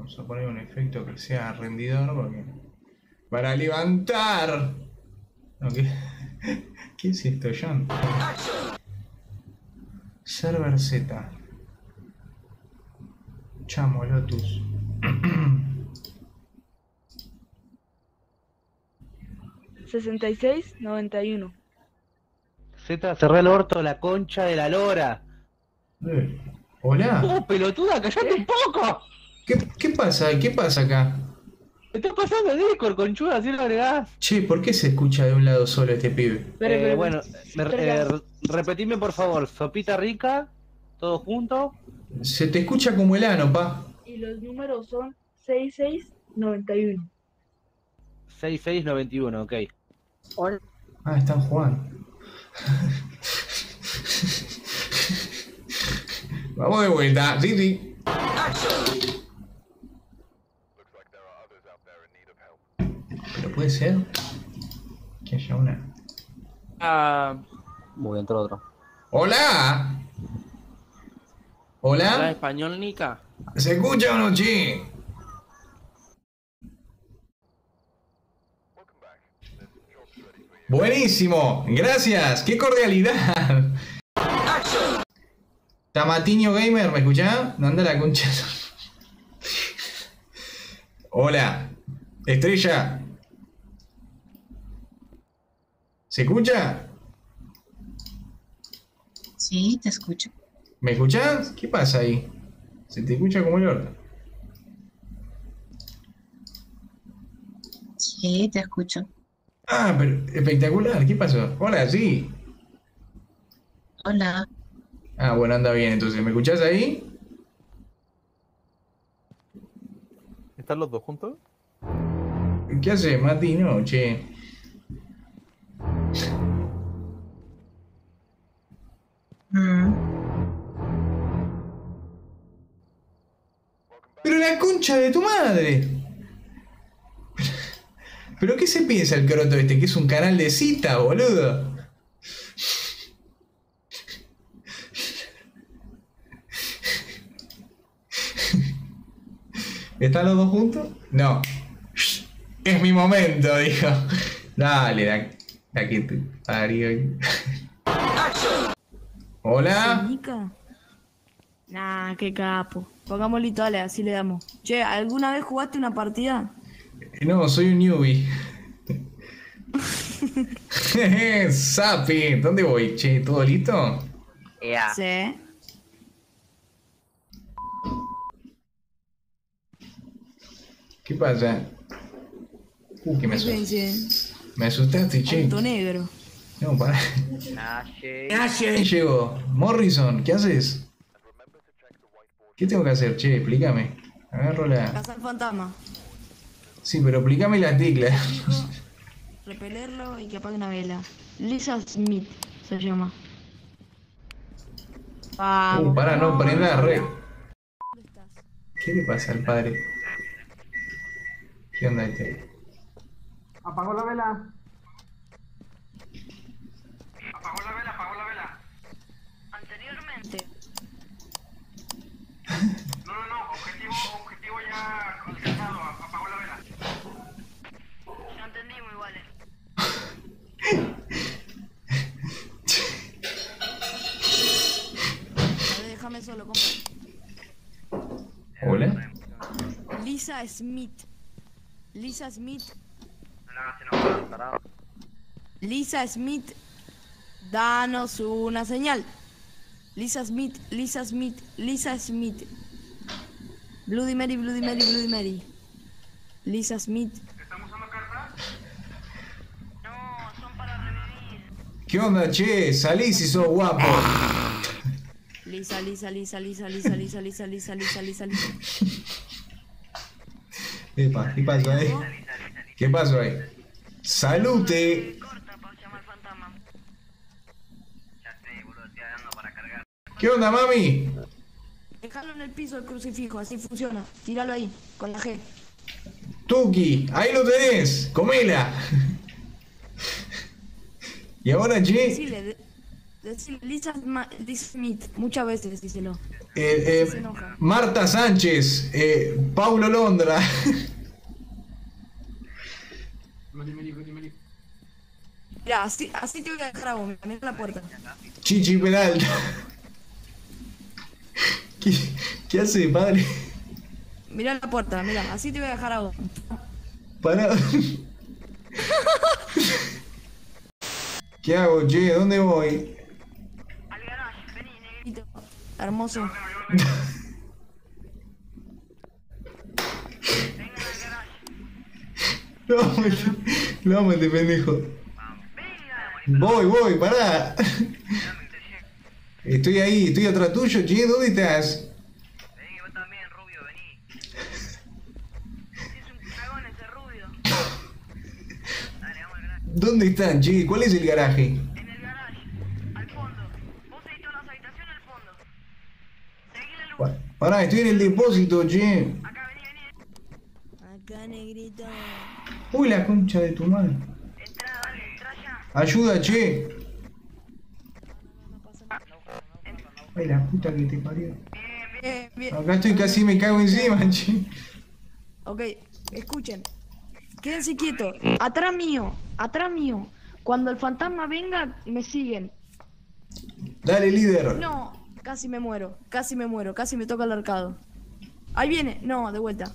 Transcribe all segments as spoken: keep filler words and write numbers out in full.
Vamos a poner un efecto que sea rendidor porque... ¡Para levantar! No, ¿qué? ¿Qué es esto, John? Server Z. Chamo Lotus. sesenta y seis noventa y uno. Z, cerré el orto, la concha de la lora. Eh, Hola. ¡Oh, pelotuda, callate un poco! ¿Qué, ¿Qué pasa? ¿Qué pasa acá? ¿Qué está pasando el Discord, conchuda? ¿Así lo agregás? Che, ¿por qué se escucha de un lado solo este pibe? Pero, Eh, pero, bueno, me, pero- eh, repetime por favor, sopita rica, todo junto. Se te escucha como el ano, pa. Y los números son sesenta y seis noventa y uno. sesenta y seis noventa y uno, ok. Hola. Ah, están jugando. Vamos de vuelta, sí, sí. Pero puede ser que haya una. Ah, Muy entró otro. ¡Hola! ¿hablas ¿Hola? español, Nika? ¿Se escucha o no, che? Buenísimo, gracias, qué cordialidad. Tamatiño Gamer, ¿me escuchás? No anda la concha. Hola, Estrella. ¿Se escucha? Sí, te escucho. ¿Me escuchás? ¿Qué pasa ahí? Se te escucha como el orto. Sí, te escucho. Ah, pero espectacular, ¿qué pasó? Hola, sí. Hola. Ah, bueno, anda bien, entonces, ¿me escuchás ahí? ¿Están los dos juntos? ¿Qué haces, Mati? No, che. Mm. Pero la concha de tu madre. ¿Pero qué se piensa el croto este? ¿Que es un canal de cita, boludo? ¿Están los dos juntos? No. Es mi momento, dijo. Dale, da, da que te parió. Hola. ¿Nica? Nah, qué capo. Pongámosle dale, así le damos. Che, ¿alguna vez jugaste una partida? No, soy un newbie. Sapi, ¿dónde voy? Che, ¿todo listo? Yeah. Sí. ¿Qué pasa? Uh, que me, asu- Fíjense, me asustaste, che. punto negro. No, pará. Ahí llegó. Morrison, ¿qué haces? ¿Qué tengo que hacer, che? Explícame. Agarro la... Cazar fantasma. Sí, pero explícame las teclas. Dijo, repelerlo y que apague una vela. Lisa Smith se llama. Vamos. Uh, pará, no, prenda re. ¿Dónde estás? ¿Qué le pasa al padre? ¿Qué onda este? Apagó la vela. Apagó la vela, apagó la vela. Anteriormente. No, no, no, objetivo, objetivo ya alcanzado, apagó la vela. No entendí muy vale. A ver, déjame solo, compa. ¿Hola? Lisa Smith. Lisa Smith. Lisa Smith. Danos una señal. Lisa Smith, Lisa Smith, Lisa Smith. Bloody Mary, Bloody Mary, Bloody Mary. Lisa Smith. ¿Están usando cartas? No, son para revivir. ¿Qué onda, che? Salí si sos guapo. Lisa, Lisa, Lisa, Lisa, Lisa, Lisa, Lisa, Lisa, Lisa, Lisa, Lisa. Epa, ¿qué pasó ahí? ¿Qué pasó ahí? ¡Salute! Corta para llamar fantasma. ¿Qué onda, mami? Dejalo en el piso el crucifijo, así funciona. Tíralo ahí, con la G. Tuki, ahí lo tenés. Comela. Y ahora, che, Decile, de- Decir Lisa, Ma- Lisa Smith, muchas veces díselo. Eh, eh, Se enoja. Marta Sánchez, eh, Paulo Londra. Mira, así, así te voy a dejar a vos, mira la puerta. Chichi Peralta. ¿Qué, qué hace, padre? Mira la puerta, mira, así te voy a dejar a vos. Pará. ¿Qué hago, che? ¿Dónde voy? Al garage, vení, negrito. Hermoso. Vengan al garage. No, me, no, me te pendejo. Venga. Voy, voy, pará. Estoy ahí, estoy atrás tuyo, che, ¿dónde estás? Vení, vos también, rubio, vení. Es un cagón ese rubio. Dale, vamos al garage. ¿Dónde están, che? ¿Cuál es el garaje? En el garage, al fondo. Vos seguís todas las habitaciones al fondo. Seguí la luz. Pa- Pará, estoy en el depósito, che. Acá, vení, vení. Acá, negrito. Uy, la concha de tu madre. Entrá, dale, entrá ya. Ayuda, che. Ay, la puta que te parió. Bien, bien. Acá estoy casi me cago encima, che. Ok, escuchen. Quédense quietos. Atrás mío, atrás mío. Cuando el fantasma venga, me siguen. Dale, líder. No, casi me muero, casi me muero, casi me toca el arcado. Ahí viene, no, de vuelta.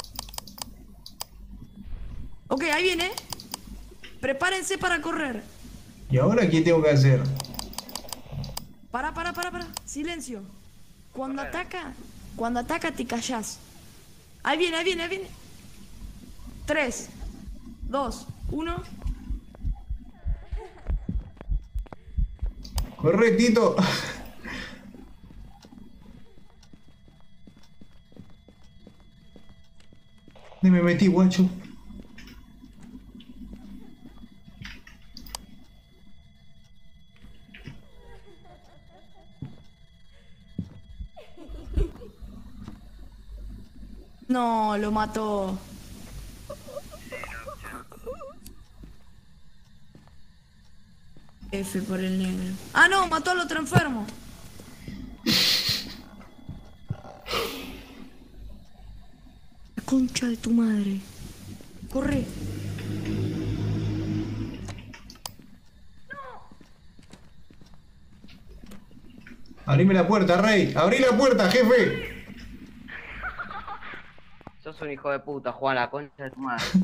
Ok, ahí viene. Prepárense para correr. ¿Y ahora qué tengo que hacer? Para, para, para, para. Silencio. Cuando ataca, cuando ataca te callás. Ahí viene, ahí viene, ahí viene. Tres, dos, uno. Corre, Tito. ¿Dónde me metí, guacho? No, lo mató. F por el negro. Ah, no, mató al otro enfermo. La concha de tu madre. Corre. Abrime la puerta, rey. Abrí la puerta, jefe. Sos un hijo de puta, Juan, la concha de tu madre. Es lo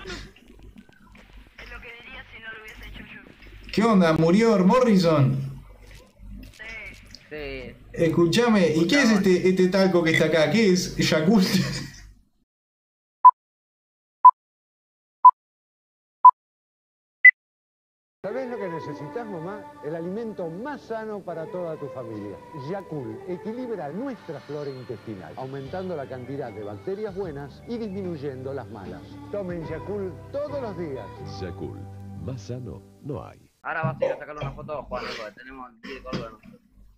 que diría si no lo hubiese hecho yo. ¿Qué onda? ¿Murió Morrison? Sí. Sí. Escúchame, ¿y qué es este, este talco que está acá? ¿Qué es? Yakult. ¿Sabés lo que necesitas, mamá? El alimento más sano para toda tu familia. Yakult equilibra nuestra flora intestinal, aumentando la cantidad de bacterias buenas y disminuyendo las malas. Tomen Yakult todos los días. Yakult, más sano no hay. Ahora vas a ir a sacarle una foto, Juan, porque tenemos diez colores nosotros.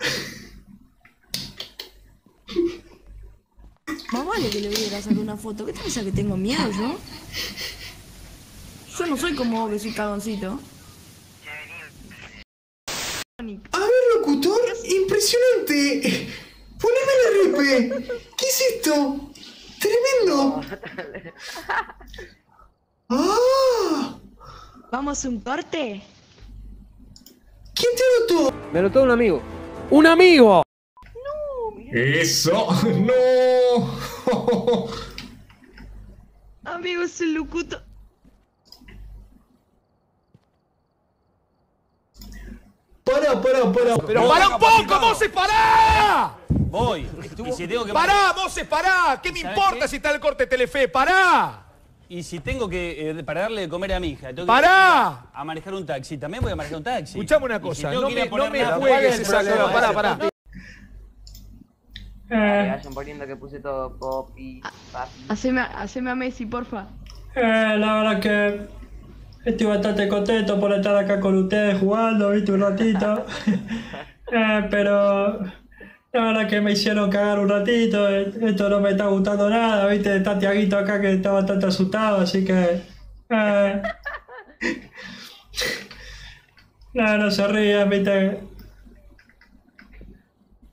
Más vale que le voy a ir a sacar una foto. ¿Qué te pasa que tengo miedo yo? Yo no soy como vos, que soy cagoncito. A ver, locutor, impresionante. Poneme la R P. ¿Qué es esto? Tremendo. ¡Ah! ¿Vamos a un corte? ¿Quién te anotó? Me anotó un amigo. ¡Un amigo! Eso. No. Amigo, es el locutor. Pará, pará, pará. ¡Pero para un poco, Moses, pará! Voy. Y si tengo que... ¡Pará, Moses, pará! ¿Qué me ¿Sabes importa qué? si está el corte Telefe? ¡Pará! Y si tengo que, eh, para darle de comer a mi hija, tengo que ¡Pará! ir a manejar un taxi, también voy a manejar un taxi. Escuchame una Y si cosa, tengo no que ir a me, no poner me nada- juegues esa cosa. Pará, pará. Dale, vayan poniendo que puse todo popi, papi. Haceme, haceme a Messi, porfa. Eh, la verdad que estoy bastante contento por estar acá con ustedes jugando, viste, un ratito. eh, pero la verdad que me hicieron cagar un ratito. eh, Esto no me está gustando nada, viste. Está Tiaguito acá que está bastante asustado, así que... Eh, no, no se rían, viste.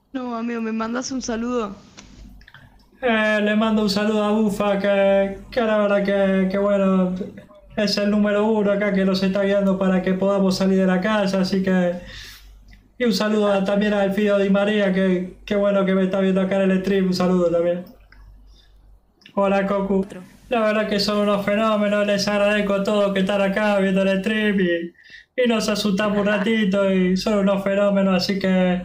No, amigo, ¿me mandas un saludo? Eh, le mando un saludo a Bufa, que, que la verdad que, que bueno, es el número uno acá que nos está guiando para que podamos salir de la casa, así que... Y un saludo a- también al Fido Di María, que, que bueno que me está viendo acá en el stream, un saludo también. Hola Cocu. La verdad que son unos fenómenos, les agradezco a todos que están acá viendo el stream y, y nos asustamos un ratito y son unos fenómenos, así que...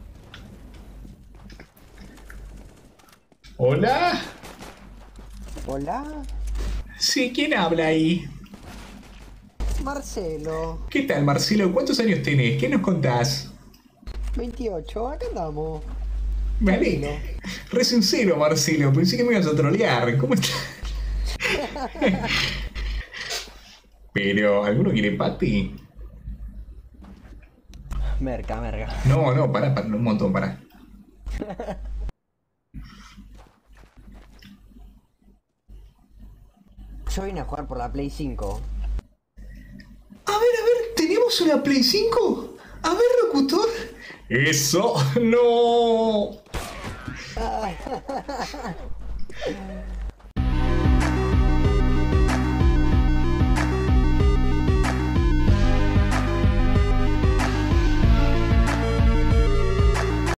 Hola. Hola, Sí, ¿quién habla ahí? Marcelo, ¿Qué tal, Marcelo? ¿Cuántos años tenés? ¿Qué nos contás? veintiocho, acá andamos. Me alegro. Re sincero, Marcelo. Pensé que me ibas a trolear. ¿Cómo estás? Pero, ¿alguno quiere pati? Merca, merca. No, no, pará, pará, un montón, pará. Yo vine a jugar por la Play cinco. A ver, a ver, ¿tenemos una Play cinco? A ver, locutor. ¡Eso! ¡No!